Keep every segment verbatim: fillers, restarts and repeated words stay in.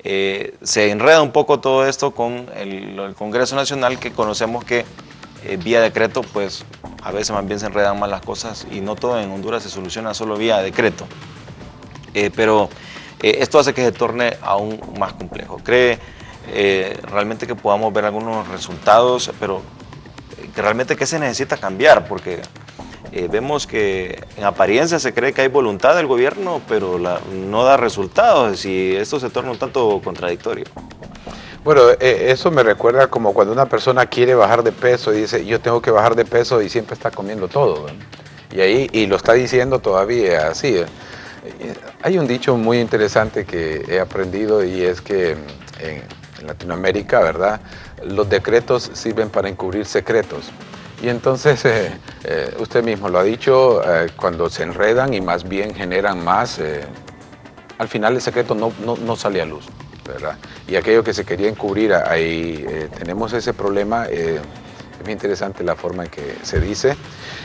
eh, se enreda un poco todo esto con el, el Congreso Nacional, que conocemos que eh, vía decreto, pues a veces más bien se enredan más las cosas y no todo en Honduras se soluciona solo vía decreto. Eh, pero eh, esto hace que se torne aún más complejo. ¿Cree eh, realmente que podamos ver algunos resultados, pero eh, que realmente qué se necesita cambiar? Porque eh, vemos que en apariencia se cree que hay voluntad del gobierno, pero la, no da resultados y esto se torna un tanto contradictorio. Bueno, eh, eso me recuerda como cuando una persona quiere bajar de peso y dice, yo tengo que bajar de peso y siempre está comiendo todo, ¿eh? Y ahí, y lo está diciendo todavía así, ¿eh? Hay un dicho muy interesante que he aprendido y es que en, en Latinoamérica, ¿verdad?, los decretos sirven para encubrir secretos. Y entonces, eh, eh, usted mismo lo ha dicho, eh, cuando se enredan y más bien generan más, eh, al final el secreto no, no, no sale a luz, ¿verdad? Y aquello que se quería encubrir, ahí eh, tenemos ese problema. Eh, es muy interesante la forma en que se dice.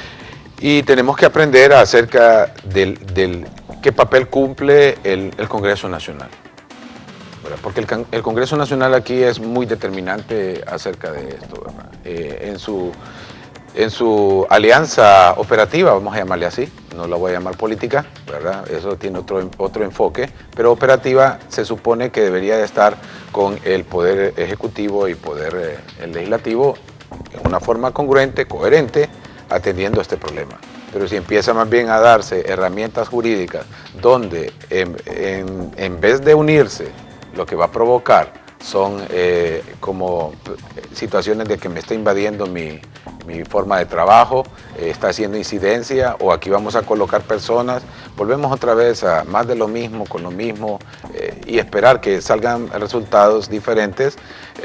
Y tenemos que aprender acerca del, del qué papel cumple el, el Congreso Nacional, ¿verdad? Porque el, el Congreso Nacional aquí es muy determinante acerca de esto, ¿verdad? Eh, en su... En su alianza operativa, vamos a llamarle así, no la voy a llamar política, ¿verdad? Eso tiene otro, otro enfoque, pero operativa se supone que debería de estar con el poder ejecutivo y poder eh, el legislativo en una forma congruente, coherente, atendiendo este problema. Pero si empieza más bien a darse herramientas jurídicas donde en, en, en vez de unirse, lo que va a provocar son eh, como situaciones de que me está invadiendo mi, mi forma de trabajo, eh, está haciendo incidencia, o aquí vamos a colocar personas, volvemos otra vez a más de lo mismo, con lo mismo, eh, y esperar que salgan resultados diferentes. Eh,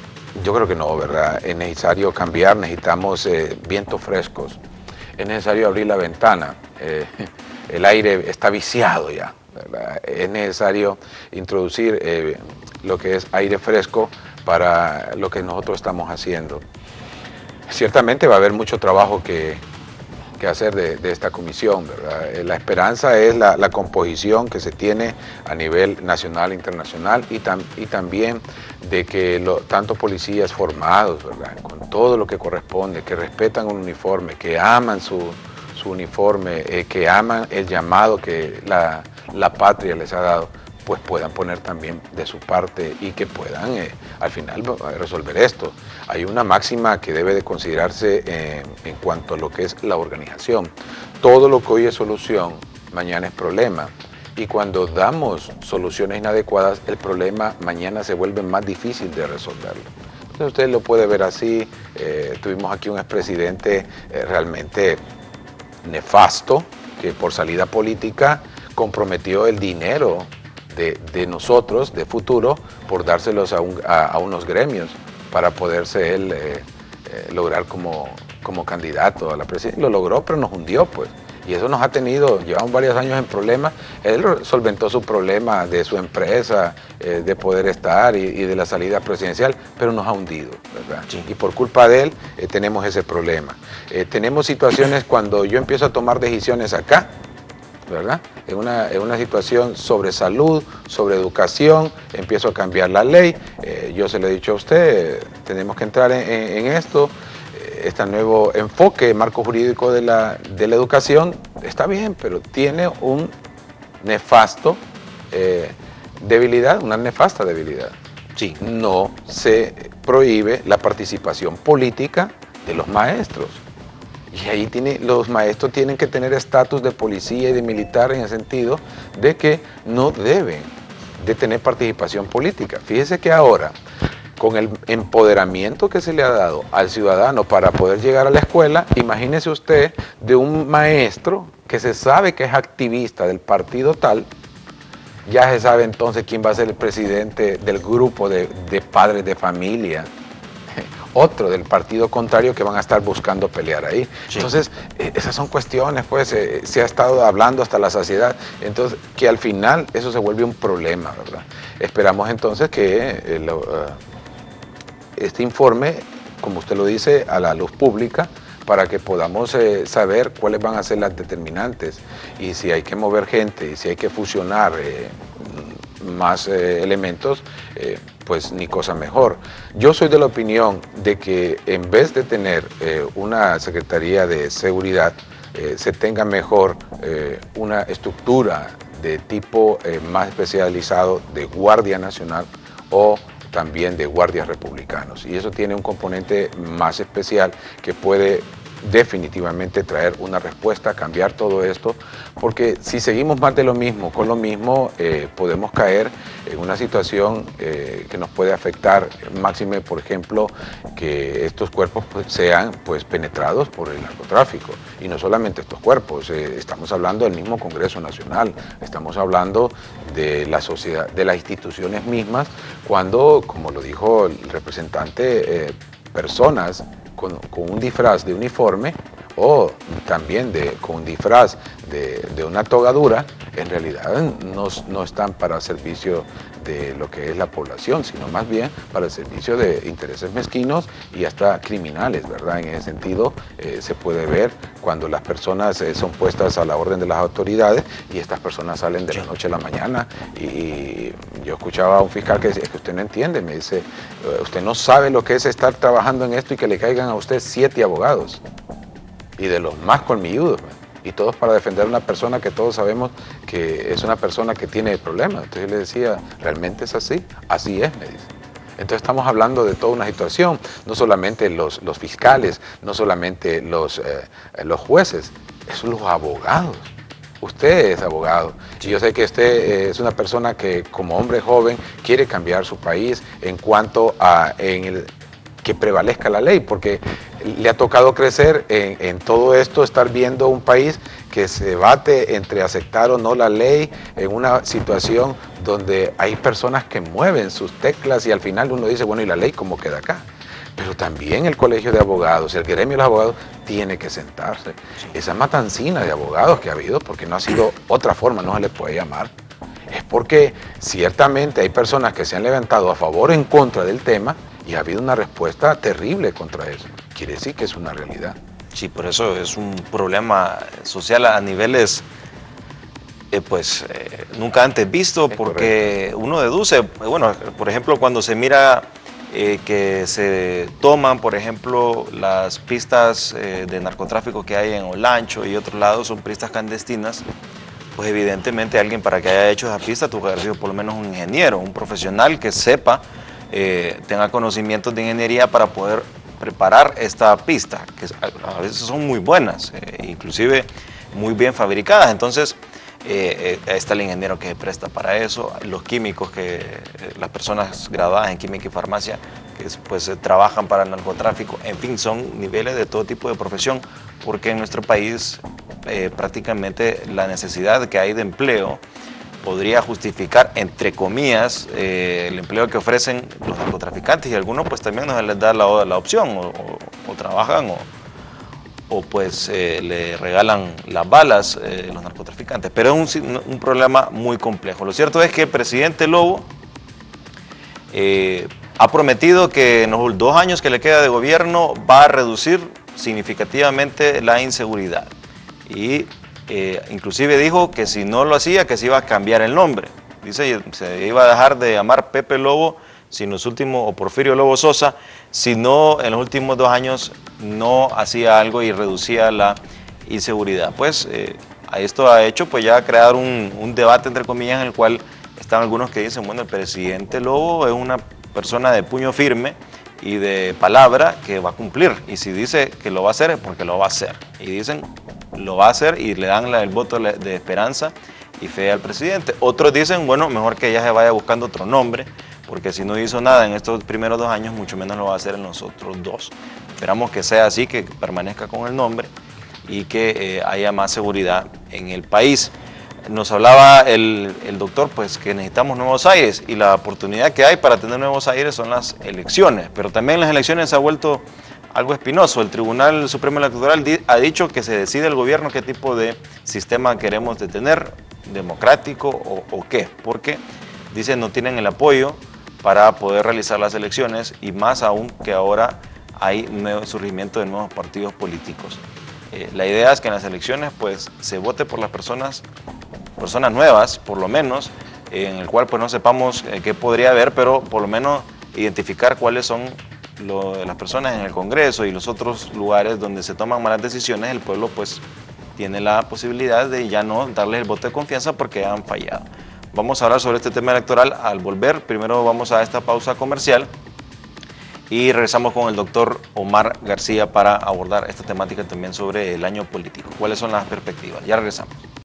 yo creo que no, ¿verdad? Es necesario cambiar, necesitamos eh, vientos frescos, es necesario abrir la ventana, eh, el aire está viciado ya, ¿verdad? Es necesario introducir eh, lo que es aire fresco para lo que nosotros estamos haciendo. Ciertamente va a haber mucho trabajo que, que hacer de, de esta comisión, ¿verdad? La esperanza es la, la composición que se tiene a nivel nacional e internacional, y, tam, y también de que lo, tanto policías formados, ¿verdad?, con todo lo que corresponde, que respetan un uniforme, que aman su, su uniforme, eh, que aman el llamado que la, la patria les ha dado, pues puedan poner también de su parte y que puedan eh, al final resolver esto. Hay una máxima que debe de considerarse eh, en cuanto a lo que es la organización. Todo lo que hoy es solución, mañana es problema. Y cuando damos soluciones inadecuadas, el problema mañana se vuelve más difícil de resolverlo. Entonces usted lo puede ver así. Eh, tuvimos aquí un expresidente eh, realmente nefasto, que por salida política comprometió el dinero De, de nosotros, de futuro, por dárselos a, un, a, a unos gremios para poderse él eh, eh, lograr como, como candidato a la presidencia. Lo logró, pero nos hundió, pues. Y eso nos ha tenido, llevamos varios años en problemas. Él solventó su problema de su empresa, eh, de poder estar y, y de la salida presidencial, pero nos ha hundido, ¿verdad? Sí. Y por culpa de él eh, tenemos ese problema. Eh, tenemos situaciones cuando yo empiezo a tomar decisiones acá, ¿verdad? En una, en una situación sobre salud, sobre educación, empiezo a cambiar la ley. Eh, yo se lo he dicho a usted, tenemos que entrar en, en, en esto. Eh, este nuevo enfoque, marco jurídico de la, de la educación, está bien, pero tiene un nefasto eh, debilidad, una nefasta debilidad. Sí. No se prohíbe la participación política de los maestros. Y ahí tiene, los maestros tienen que tener estatus de policía y de militar, en el sentido de que no deben de tener participación política. Fíjese que ahora, con el empoderamiento que se le ha dado al ciudadano para poder llegar a la escuela, imagínese usted de un maestro que se sabe que es activista del partido tal, ya se sabe entonces quién va a ser el presidente del grupo de, de padres de familia, otro del partido contrario, que van a estar buscando pelear ahí. Sí. Entonces, eh, esas son cuestiones, pues, eh, se ha estado hablando hasta la saciedad, entonces, que al final eso se vuelve un problema, ¿verdad? Esperamos entonces que eh, lo, uh, este informe, como usted lo dice, a la luz pública, para que podamos eh, saber cuáles van a ser las determinantes, y si hay que mover gente, y si hay que fusionar eh, más eh, elementos, eh, pues ni cosa mejor. Yo soy de la opinión de que en vez de tener eh, una Secretaría de Seguridad, eh, se tenga mejor eh, una estructura de tipo eh, más especializado de Guardia Nacional o también de guardias republicanos. Y eso tiene un componente más especial que puede definitivamente traer una respuesta, cambiar todo esto, porque si seguimos más de lo mismo, con lo mismo, eh, podemos caer en una situación eh, que nos puede afectar, máxime, por ejemplo, que estos cuerpos pues, sean pues, penetrados por el narcotráfico. Y no solamente estos cuerpos, eh, estamos hablando del mismo Congreso Nacional, estamos hablando de la sociedad, de las instituciones mismas, cuando, como lo dijo el representante, eh, personas Con, con un disfraz de uniforme o también de, con un disfraz de, de una togadura, en realidad no, no están para servicio de lo que es la población, sino más bien para el servicio de intereses mezquinos y hasta criminales, ¿verdad? En ese sentido eh, se puede ver cuando las personas eh, son puestas a la orden de las autoridades y estas personas salen de la noche a la mañana y, y yo escuchaba a un fiscal que decía, es que usted no entiende, me dice, usted no sabe lo que es estar trabajando en esto y que le caigan a usted siete abogados y de los más colmilludos, ¿verdad? Y todos para defender a una persona que todos sabemos que es una persona que tiene problemas. Entonces yo le decía, ¿realmente es así? Así es, me dice. Entonces estamos hablando de toda una situación, no solamente los, los fiscales, no solamente los, eh, los jueces, son los abogados. Usted es abogado y yo sé que usted eh, es una persona que como hombre joven quiere cambiar su país en cuanto a en el, que prevalezca la ley, porque le ha tocado crecer en, en todo esto, estar viendo un país que se bate entre aceptar o no la ley en una situación donde hay personas que mueven sus teclas y al final uno dice, bueno, ¿y la ley cómo queda acá? Pero también el colegio de abogados, el gremio de los abogados, tiene que sentarse. Esa matancina de abogados que ha habido, porque no ha sido otra forma, no se le puede llamar, es porque ciertamente hay personas que se han levantado a favor o en contra del tema y ha habido una respuesta terrible contra eso. Quiere decir que es una realidad. Sí, por eso es un problema social a niveles eh, pues eh, nunca antes visto, es porque correcto. Uno deduce, bueno, por ejemplo, cuando se mira eh, que se toman, por ejemplo, las pistas eh, de narcotráfico que hay en Olancho y otros lados, son pistas clandestinas, pues evidentemente alguien para que haya hecho esa pista tuvo que haber sido por lo menos un ingeniero, un profesional que sepa, eh, tenga conocimientos de ingeniería para poder preparar esta pista, que a veces son muy buenas, eh, inclusive muy bien fabricadas. Entonces, eh, eh, está el ingeniero que se presta para eso, los químicos, que eh, las personas graduadas en química y farmacia, que pues, eh, trabajan para el narcotráfico. En fin, son niveles de todo tipo de profesión, porque en nuestro país eh, prácticamente la necesidad que hay de empleo podría justificar, entre comillas, eh, el empleo que ofrecen los narcotraficantes, y a algunos pues también no se les da la, la opción, o, o, o trabajan o, o pues eh, le regalan las balas eh, los narcotraficantes. Pero es un, un problema muy complejo. Lo cierto es que el presidente Lobo eh, ha prometido que en los dos años que le queda de gobierno va a reducir significativamente la inseguridad. Y Eh, inclusive dijo que si no lo hacía, que se iba a cambiar el nombre. Dice, se iba a dejar de llamar Pepe Lobo, si en los últimos, o Porfirio Lobo Sosa, si no en los últimos dos años no hacía algo y reducía la inseguridad. Pues eh, esto ha hecho pues ya crear un, un debate, entre comillas, en el cual están algunos que dicen, bueno, el presidente Lobo es una persona de puño firme y de palabra que va a cumplir, y si dice que lo va a hacer es porque lo va a hacer, y dicen lo va a hacer y le dan la, el voto de esperanza y fe al presidente. Otros dicen, bueno, mejor que ya se vaya buscando otro nombre, porque si no hizo nada en estos primeros dos años, mucho menos lo va a hacer en los otros dos. Esperamos que sea así, que permanezca con el nombre y que eh, haya más seguridad en el país. Nos hablaba el, el doctor pues que necesitamos nuevos aires, y la oportunidad que hay para tener nuevos aires son las elecciones, pero también las elecciones se ha vuelto algo espinoso. El Tribunal Supremo Electoral ha dicho que se decide el gobierno qué tipo de sistema queremos de tener, democrático o, o qué, porque dicen no tienen el apoyo para poder realizar las elecciones, y más aún que ahora hay nuevo surgimiento de nuevos partidos políticos. Eh, la idea es que en las elecciones pues se vote por las personas, personas nuevas por lo menos, en el cual pues no sepamos eh, qué podría haber, pero por lo menos identificar cuáles son lo, las personas en el Congreso y los otros lugares donde se toman malas decisiones. El pueblo pues tiene la posibilidad de ya no darles el voto de confianza porque han fallado. Vamos a hablar sobre este tema electoral al volver. Primero vamos a esta pausa comercial y regresamos con el doctor Omar García para abordar esta temática también sobre el año político. ¿Cuáles son las perspectivas? Ya regresamos.